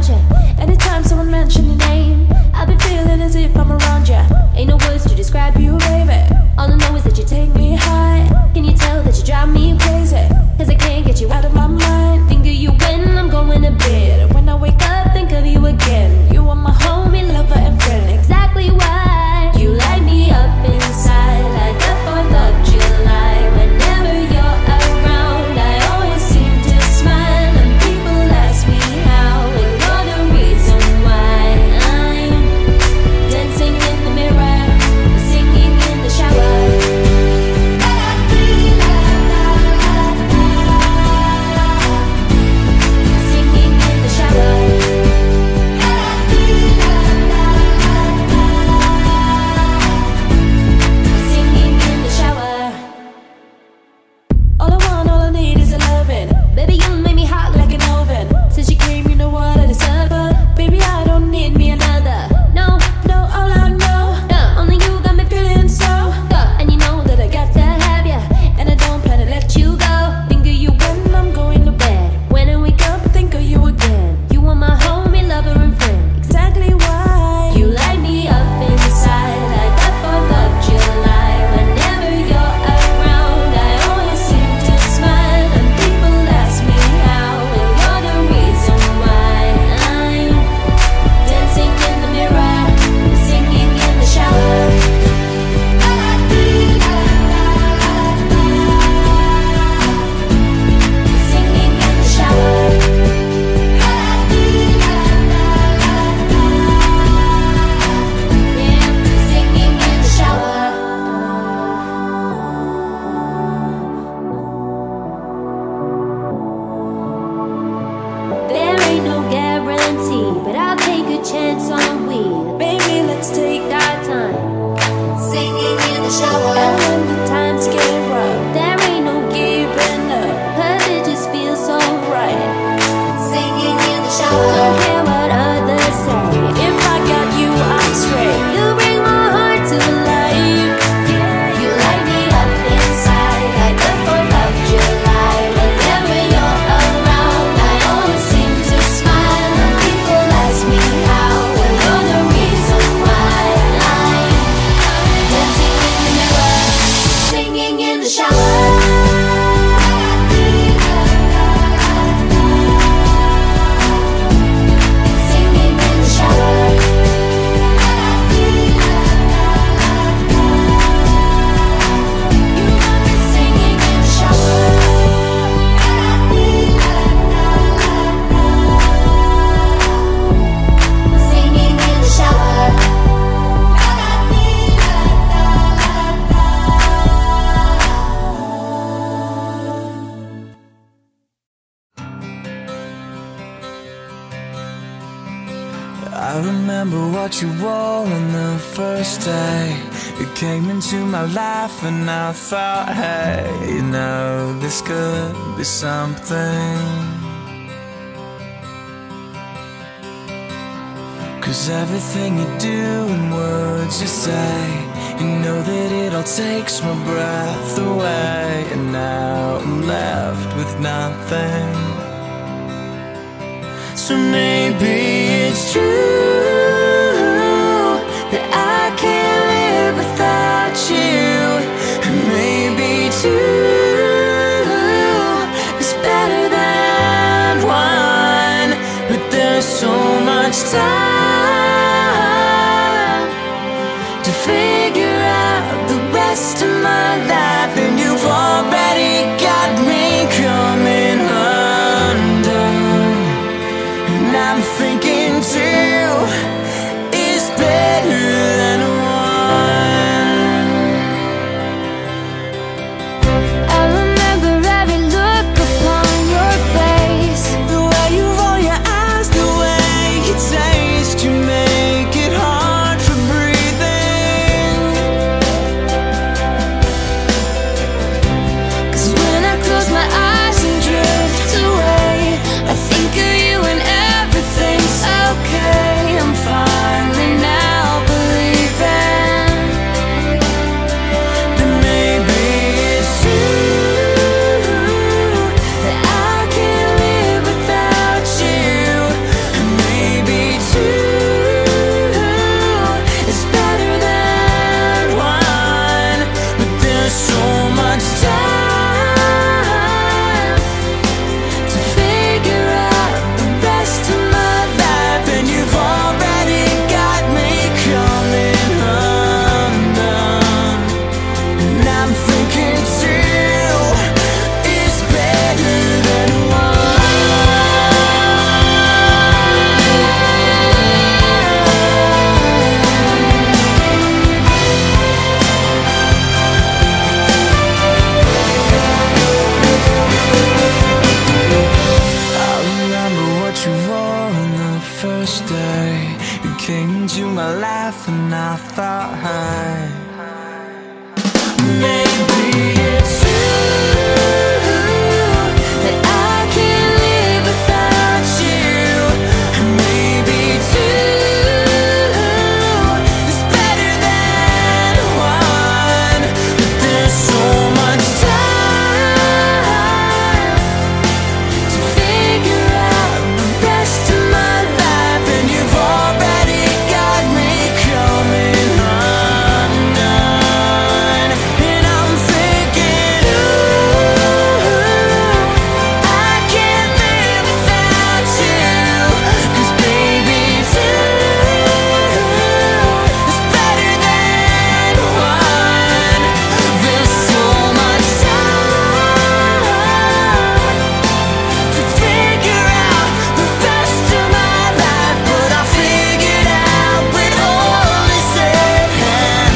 about you. Anytime someone mention your name, I've been feeling as if I'm around you. Ain't no words to describe you, baby. All I know is that you take me high. Can you tell that you drive me crazy? Cause I can't get you out of my mind. Think of you when I'm going to bed. When I wake up, think of you again. You are my homie, lover, and friend. Exactly why you light me up inside like the 4th of July. Whenever you're around, I always seem to smile. And people ask me how, and you're the reason why I'm dancing in the mirror, singing in the shower. Singing in the shower. Singing in the shower. All I want, all I need is a lovin'. Baby, you make me hot like an oven. Since you came, you know what I deserve. But baby, I don't need me another. No, no, all I know, only you got me feeling so. And you know that I got to have ya, and I don't plan to let you go. Think of you when I'm going to bed. When I wake up, think of you again. You are my homie, lover, and friend. Exactly why you light me up inside like the 4th of July. Whenever you're around, I always seem to smile. And people ask me how, and you're the reason why I'm dancing in the mirror, singing in the shower. Singing in the shower. Yeah, singing in the shower. There ain't no guarantee, but I'll take a chance on we. Baby, let's take our time. Singing in the shower. And when the times get rough, there ain't no giving up, 'cause it just feels so right. Singing in the shower. Don't care what others say. If I got you, I'm straight. You bring my heart to life. Yeah, you light me up inside like the 4th of July. Whenever you're around, I always seem to smile. And people ask me how, and you're the reason why I'm dancing in the mirror, singing in the shower. Singing in the shower. Singing in the shower. Singing in the shower. I remember what you wore on the first day you came into my life, and I thought, hey, you know, this could be something. 'Cause everything you do and words you say, you know that it all takes my breath away. And now I'm left with nothing. So maybe it's true that I can't live without you. And maybe two is better than one. But there's so much time to figure out the rest of my life, and you've already got me coming undone. And I'm thinking two is better than one. I remember every look upon your face, The way you roll your eyes, the way you taste my life, and I thought, hey, maybe it's true that I can't live without you. And maybe two is better than one. But there's so much time to figure out the rest of my life, and you've already got me coming undone. And I'm thinking, ooh, I can't live without you. 'Cause baby, two is better than one. There's so much time to figure out the rest of my life, but I figured out when all is said and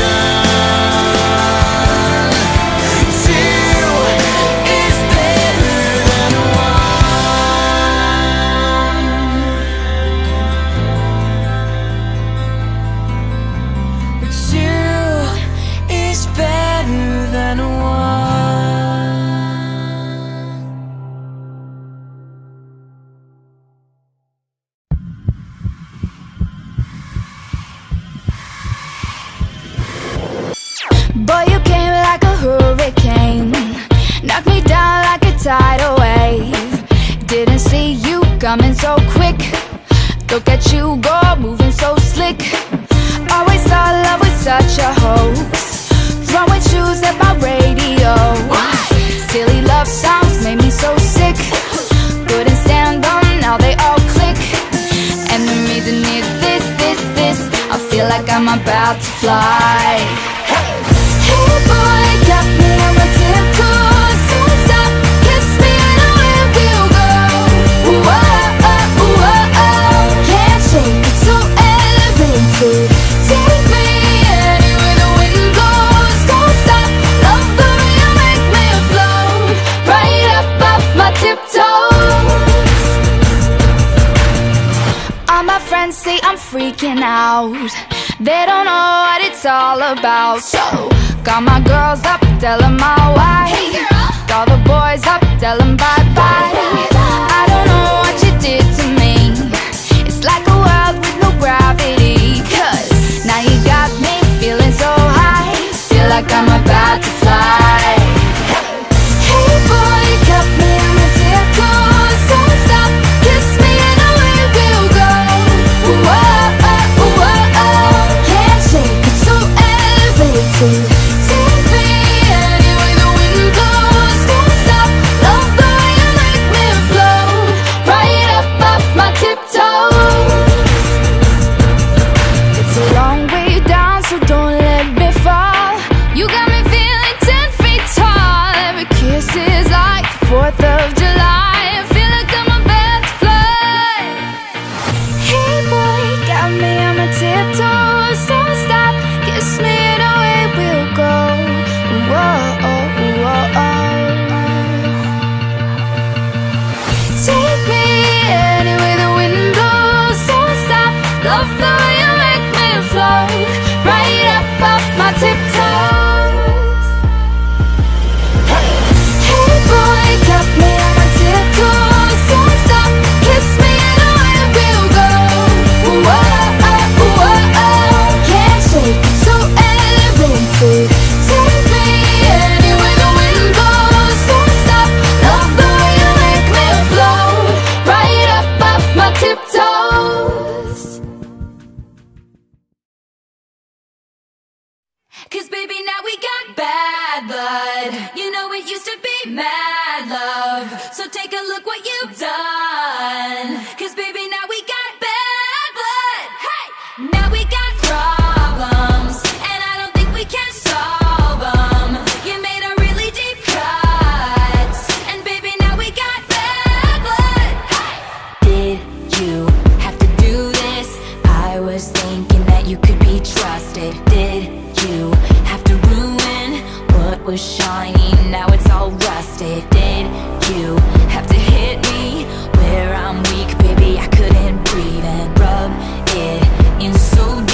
done, two is better than one. Two is better than one. Boy, you came like a hurricane, knocked me down like a tidal wave. Didn't see you coming so quick. Look at you go, moving so slick. Always thought love was such a hoax, throwing shoes at my radio. Silly love songs made me so sick. Couldn't stand them, now they all click. And the reason is this. I feel like I'm about to fly. Hey boy, got me on my tiptoes. Don't stop, kiss me and away we'll go. Ooh, oh, oh, ooh, oh, oh. Can't shake it, so elevated. Take me anywhere the wind blows. Don't stop, love the way you make me float. Right up off my tiptoes. All my friends say I'm freaking out. They don't know what it's all about. So got my girls up, tell them my why. Hey girl. Call the boys up, tell them bye-bye. I don't know what you did to me. It's like a world with no gravity. 'Cause now you got me feeling so high. Feel like I'm about to fly. Hey boy, got me on my tiptoes. Don't stop, kiss me and away we'll go. Ooh, oh, oh, ooh, oh, oh. Can't shake it, so elevated. Take me anywhere the wind blows. Don't stop, love the way you make me float. Right up off my tiptoes. It's a long way down, so don't let me fall. You got me feeling 10 feet tall. Every kiss is like the 4th of July. I feel like I'm about to fly. Hey boy, got me on my tiptoes. Don't stop, kiss me and away we'll go. Whoa, oh, oh, oh. Take me anywhere the wind blows. Don't stop, love the way you make me float. Right up off my tiptoes. Hey boy, got me on my tiptoes. Don't stop, kiss me and away we'll go. Ooh, oh, oh, ooh, oh, oh. Can't shake it, so elevated. Take me anywhere the wind blows. Don't stop, love the way you make me float. Right up off my tiptoes. 'Cause baby, now we got bad blood. You know it used to be mad love. So take a look what you've done. 'Cause baby, now we got bad blood. Hey! Now we got problems, and I don't think we can solve them. You made a really deep cut, and baby, now we got bad blood. Hey! Did you have to do this? I was thinking that you could be trusted. Did you have to ruin what was shiny? Now it's all rusted. Did you have to hit me where I'm weak? Baby, I couldn't breathe and rub it in so deep.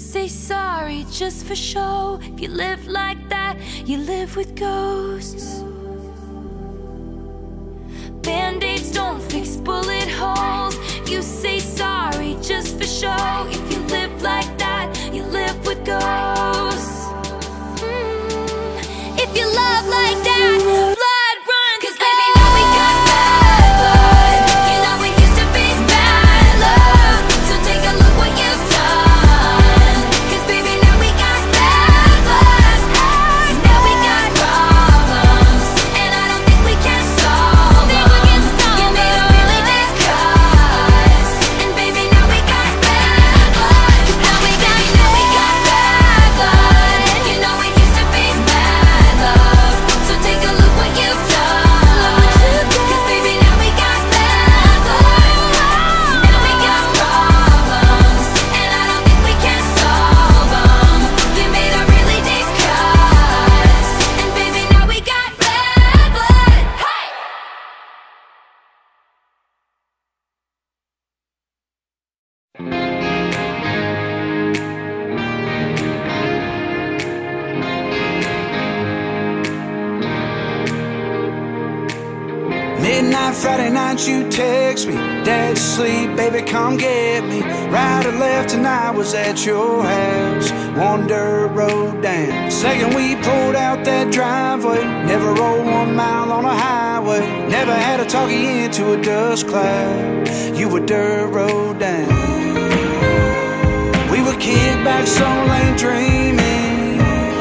say sorry just for show. If you live like that, you live with ghosts. Band-aids don't fix bullet holes. You say sorry just for show. If you live like that, you live with ghosts. If you love like that, blood run. 'Cause baby, now we got bad blood. You know we used to be bad love. So take a look what you've done. 'Cause baby, now we got bad blood. Now we got problems, and I don't think we can solve them. You made a really big cuts, and baby, now we got bad blood. 'Cause now we got bad blood. You know we used to be bad love. So take a look what you've done. 'Cause baby, now we got bad blood. Now we got problems, and I don't think we can solve them. You made a really deep cuts, and baby, now we got bad blood. Hey! Midnight Friday night, you text me, Dad's asleep, baby, come get me. Right or left, tonight was at your house, one dirt road down. Second we pulled out that driveway, never rolled 1 mile on a highway. Never had to talk you into a dust cloud, you were dirt road down. We were kicked back so late dreaming,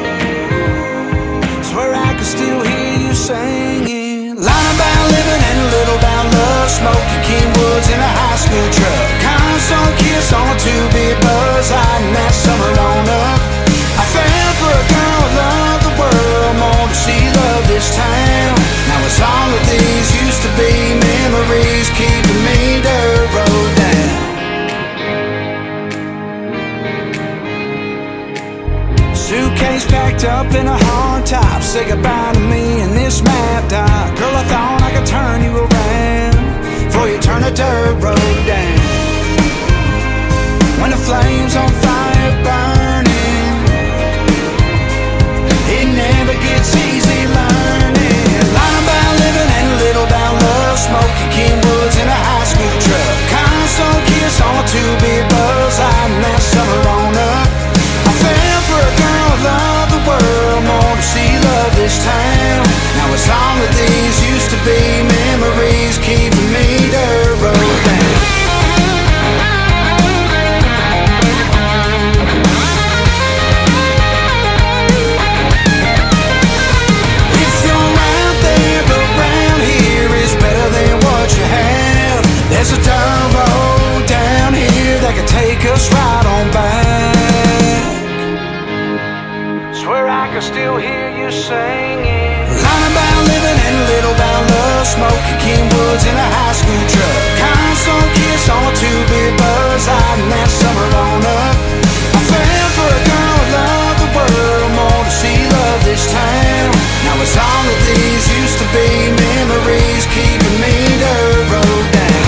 swear I could still hear you singing. Line about living and a little about love, smoking Kingwoods in a high school truck. Constant kiss on a 2-bit buzz, hiding that summer on up. I fell for a girl who loved the world more than she loved this town. Now it's all of these used to be memories, keeping me dirt road down. Suitcase packed up in a hard top, say goodbye to me in this map dot. Girl, I thought I could turn you around before you turn a dirt road down. When the flames on fire burning, it never gets easy learning. Line about living and a little about love, smoking Kingwoods in a high school truck. Constant kiss on a 2-bit buzz, hiding that summer on up. I fell for a girl who loved the world more than she loved this town. Now it's all of these used to be memories, keeping me dirt road down. If you're out there, but round here is better than what you have. There's a dirt road down here that could take us right on back. Swear I can still hear you singing. Line about living and a little about love, smoking Kingwoods in a high school truck. Constant kiss on a 2-bit buzz, hiding that summer on up. I fell for a girl who loved the world more than she loved this town. Now it's all of these used to be memories, keeping me dirt road down.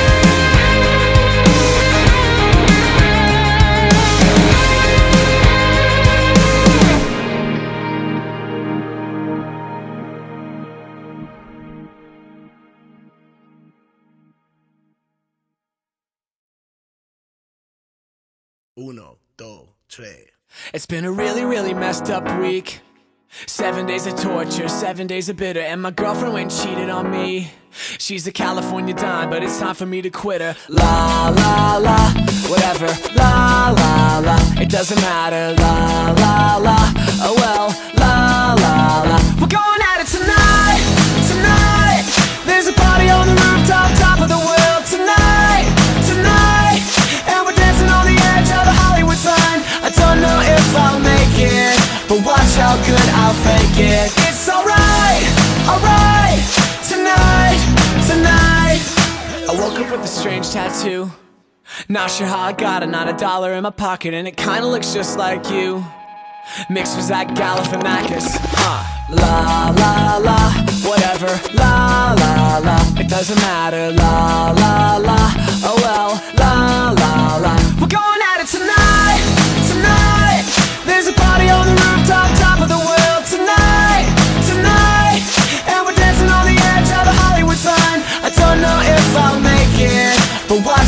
Uno, dos, tres. It's been a really messed up week. 7 days of torture, 7 days of bitter. And my girlfriend went and cheated on me. She's a California dime, but it's time for me to quit her. La la la, whatever. La la la, it doesn't matter. La la la, oh well. La la la, we're going at it tonight, tonight. There's a party on the rooftop, top of the world tonight, tonight. And we're dancing on the edge of the Hollywood sign. I don't know if I'll make it, but watch how good I'll fake it. It's alright, alright. Tonight, tonight. I woke up with a strange tattoo. Not sure how I got it, not a dollar in my pocket. And it kinda looks just like you. Mixed with that Galifianakis, La la la, whatever. La la la, it doesn't matter. La la la, oh well. La la la, we're going at it tonight, tonight.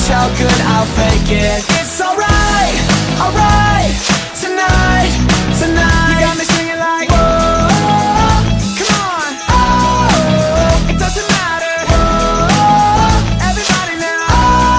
how good I'll fake it. It's alright, alright, tonight, tonight. You got me singing like, whoa, come on, oh, it doesn't matter, whoa, everybody now,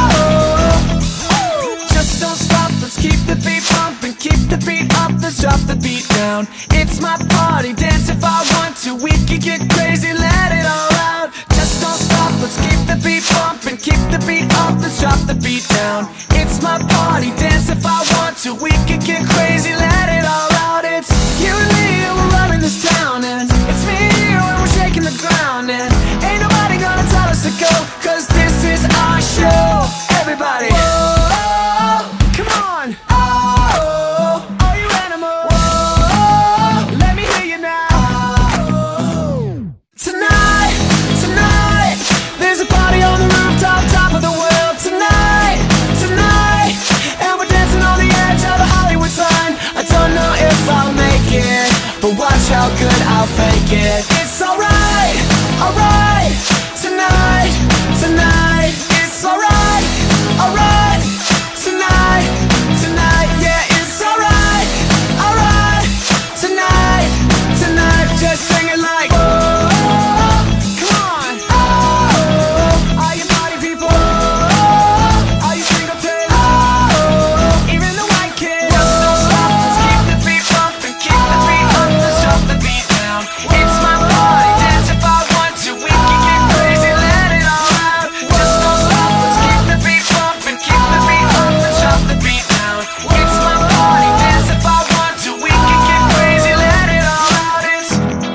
oh, just don't stop, let's keep the beat pumping, keep the beat up, let's drop the beat down. It's my party, dance if I want to, we can get crazy, let it all out. Just don't stop, let's keep the beat pumping, keep the beat up, let's drop the beat down. It's my party, dance if I want to, we can get crazy, let it all out. It's you and me, and we're running this town, and it's me and you, and we're shaking the ground, and ain't nobody gonna tell us to go, cause this is our show. Everybody, whoa, come on, oh, all you animals, whoa, let me hear you now. Tonight, tonight, there's a party on the rooftop, top of the world. Tonight, tonight, and we're dancing on the edge of the Hollywood sign. I don't know if I'll make it, but watch how good I'll fake it. It's alright, alright, tonight, tonight. It's alright, alright, tonight, tonight. Yeah, it's alright, alright, tonight, tonight. Just sing it like, whoa, come on, oh, all you party people, oh, all you single kids, oh, even the white kids. Just don't stop, let's keep the beat pumping, keep the beat up, let's drop the beat down. It's my party, dance if I want to, we can get crazy, let it all out. Just don't stop, let's keep the beat pumping, keep the beat up, let's drop the beat down. It's my party, dance if I want to, we can get crazy, let it all out. It's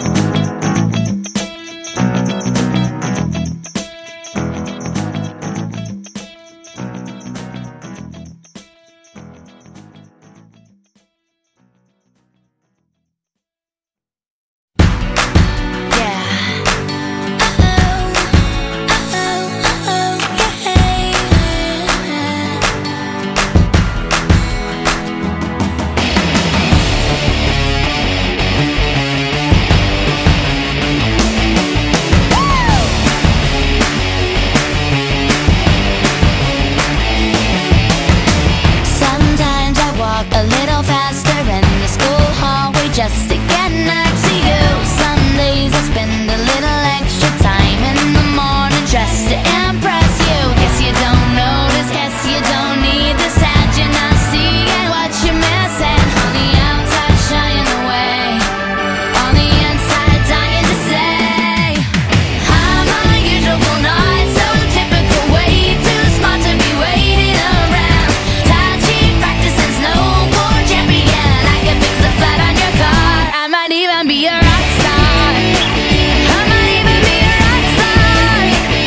Sometimes I walk a little faster in the school hallway just to get next to you. Some days I spend a little extra time in the morning just to impress you. Guess you don't notice, guess you don't need this. Had you not seeing what you're missing? On the outside shying away, on the inside dying to say I'm unusual, not so typical, way too smart to be waiting around. Touchy practicing snowboard champion, I can fix the flat on your car. I might even be a rock star, I might even be a rock star.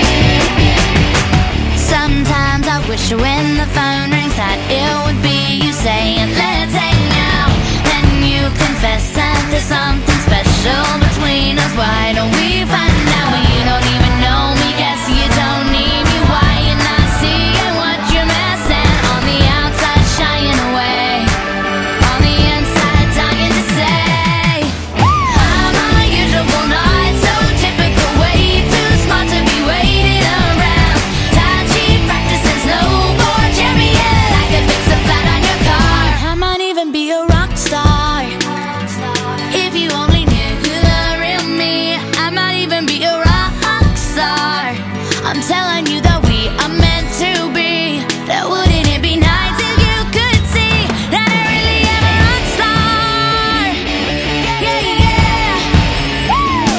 Sometimes I wish when the phone rings that it would be you saying let's hang out. Then you confess that there's something special between us. Why don't we find out? Well, you don't even know me, guess you don't need me. Why you not seeing what you're missing? On the outside shying away, on the inside dying to say I'm unusual, not so typical, way too smart to be waiting around. Touchy practicing snowboard champion, I can fix the flat on your car. I might even be a rock star if you only knew the real me. I might even be a rock star. I'm telling you that we are meant to be. That wouldn't it be nice if you could see that I really am a rock star? Yeah, yeah. Woo!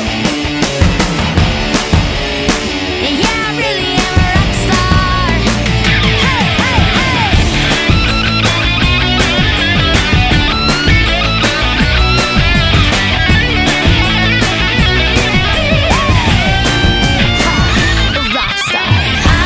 Yeah, I really am a rock star. Hey, hey, hey. A rock star.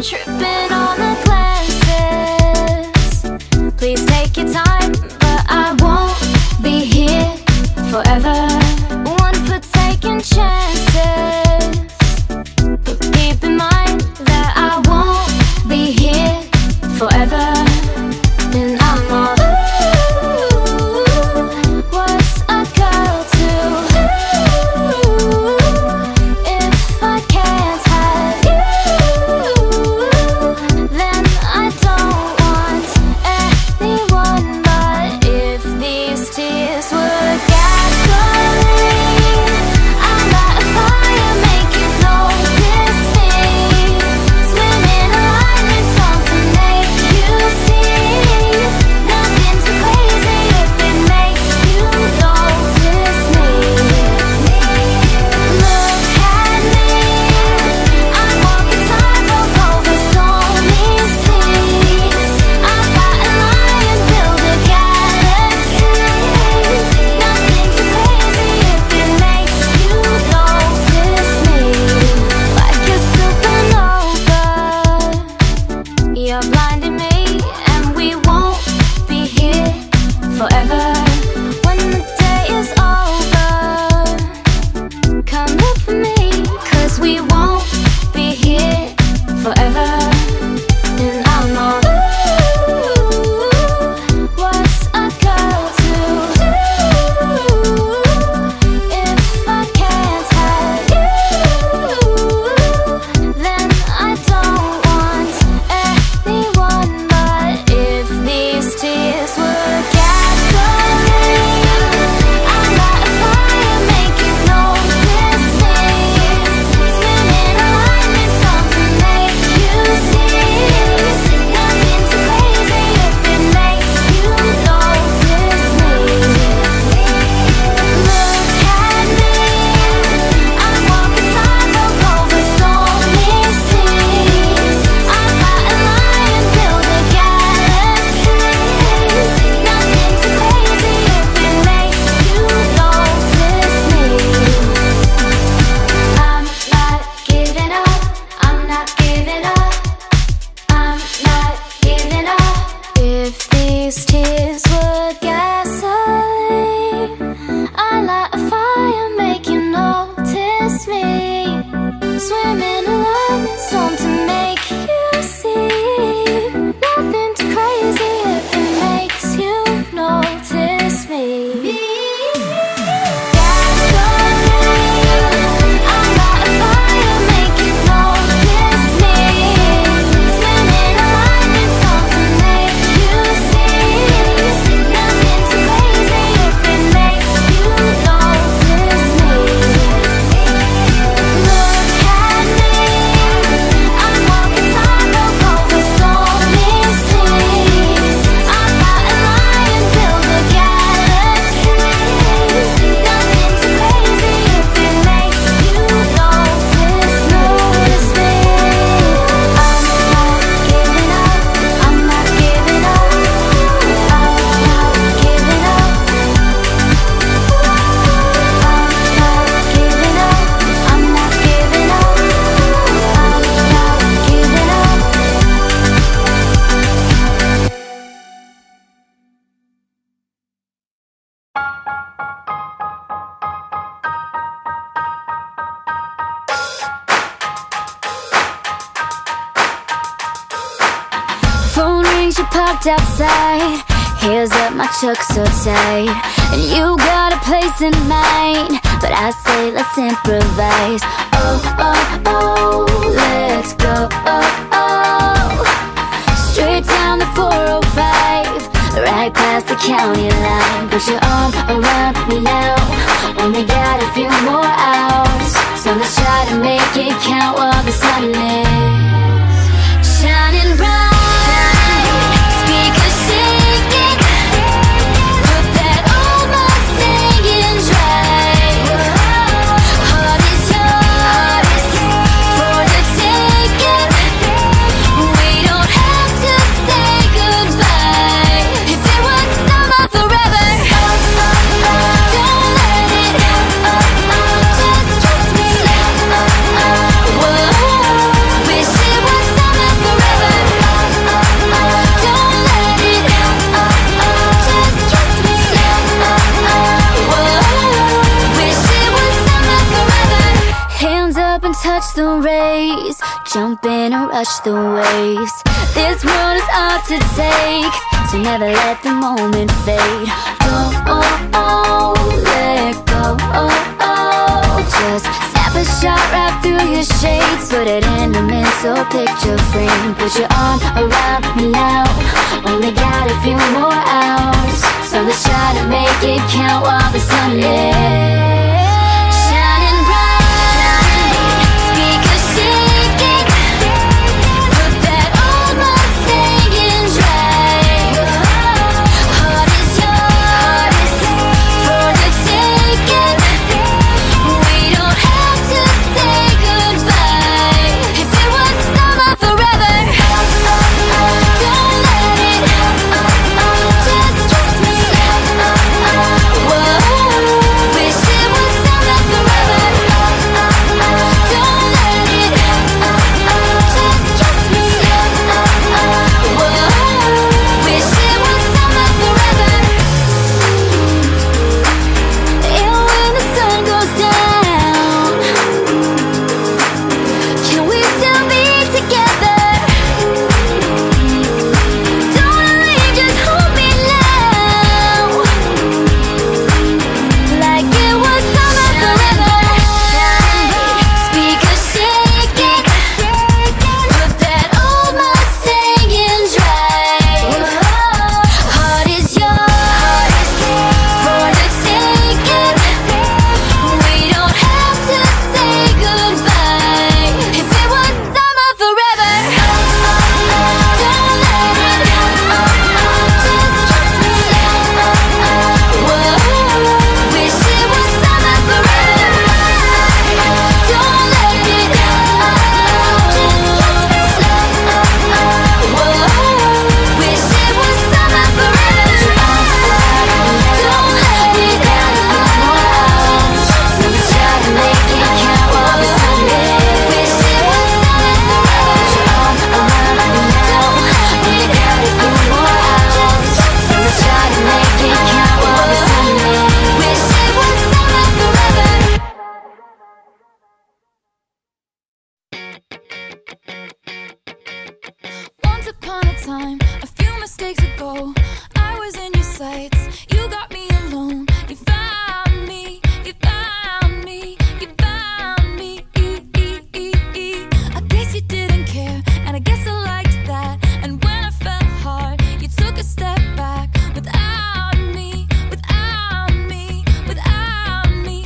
tripping on the glances. Please take your time, but I won't be here forever. One for taking chances, but keep in mind that I won't be here forever. And I'm all what's a girl to if I can't have you? Then I don't want anyone. But if these tears were gasoline, I'd light a fire, make you notice me. Swimming alive in something make you see. Nothing too crazy if it makes you notice me. Look at me, I'm walking tightrope over stormy seas. I've got a lion, build a galaxy. Nothing too crazy if it makes you notice me. Like a supernova, you're blinding me, and we won't be here forever. When the day is over, come look for me, 'cause we won't be here forever. And I'm all what's a girl to if I can't have you? Then I don't want anyone. But if these tears were gasoline, I'd light a fire, make you notice me. Swimming alive in something make you see. Nothing too crazy if it makes you notice me. Look at me, I'm walking tightrope over stormy seas. I've got a lion, build a galaxy. Nothing too crazy if it makes you notice me. I'm not giving up, I'm not giving up, I'm not giving up. If these tears were gasoline, I'd light a fire, make you notice me. Swimming alive in something make you see. Nothing too crazy if it makes you notice me. Gasoline, I'd light a fire, make you notice me. Swimming alive in something make you see. Nothing too crazy if it makes you notice me. Look at me, I'm walking tightrope over stormy seas. I've got a lion, build a galaxy. Nothing too crazy if it makes you notice me. I'm not giving up, I'm not giving up, I'm not giving up. I'm not giving up, I'm not giving up, I'm not giving up. Phone rings, you parked outside. Here's up, my truck so tight, and you got a place in mind. But I say let's improvise. Oh, oh, oh, let's go. Oh, oh. Straight down the 405, right past the county line. Put your arm around me now. Only got a few more hours, so let's try to make it count while the sun is shining bright. Speakers singing, put that old Mustang in drive. Heart is yours for the taking. We don't have to say goodbye. If it was summer forever, don't let it just trust me. Whoa, wish touch the rays, jump in and rush the waves. This world is ours to take, so never let the moment fade. Don't let go. Just snap a shot right through your shades, put it in a mental picture frame. Put your arm around me now, only got a few more hours, so let's try to make it count while the sun is shining bright. Speakers shaking, put that old Mustang in drive. Heart is yours for the taking. We don't have to say goodbye. If it was summer forever, don't let it just kiss me. Whoa, wish it was summer forever. Don't let it just kiss me. Whoa, wish it was summer forever. And when the sun goes down, can we still be together? Don't leave, just hold me now, like it was summer forever. Speakers shaking, put that old Mustang in drive. Heart is yours for the taking. We don't have to say goodbye. If it was summer forever, don't let it just kiss me. Whoa, wish it was summer forever. Don't let it just kiss me. Whoa, wish it was summer forever. Don't let it just try to make it count while the sun is. Wish it was summer forever. Don't only got a few more hours, so let's try to make it count while the sun is. Wish it was summer forever. Once upon a time, a few mistakes ago, I was in your sights. You got me alone. You found me. You found me. You found me. I guess you didn't care, and I guess I liked that. And when I fell hard, you took a step back. Without me, without me, without me.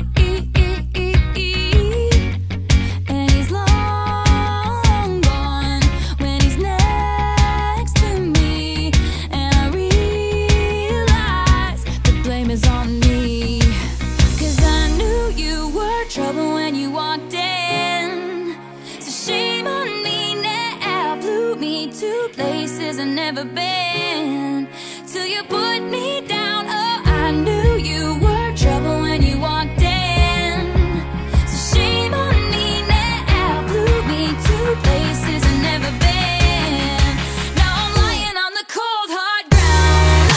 And he's long gone when he's next to me. And I realize the blame is on me. 'Cause I knew you were trouble when you walked in. So shame on me now, flew me to places I've never been. Till you put me down, oh, I knew you were trouble when you walked in. So shame on me now, flew me to places I've never been. Now I'm lying on the cold hard ground.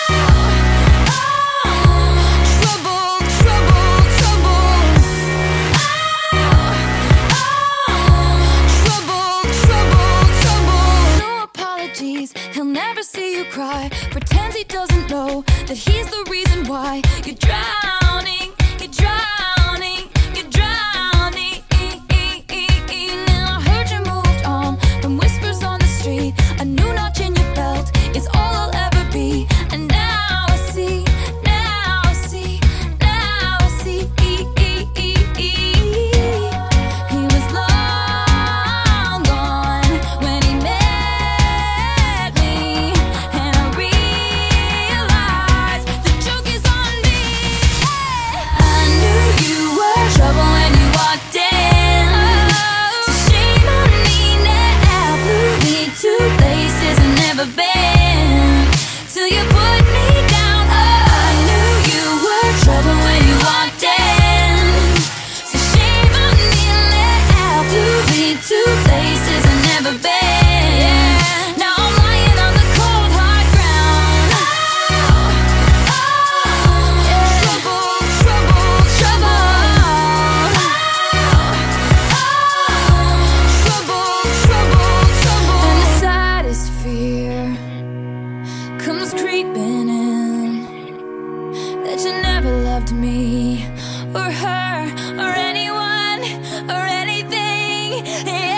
Trouble, trouble, trouble. Trouble, trouble, trouble. No apologies, he'll never see you cry. Pretends he doesn't know that he's the reason why you're drowning, you're drowning, you're drowning. Now I heard you moved on from whispers on the street. A new notch in your belt is all I'll ever be. And now I see, now I see, now I see. He was long gone when he met me. And I realized the joke is on me. me.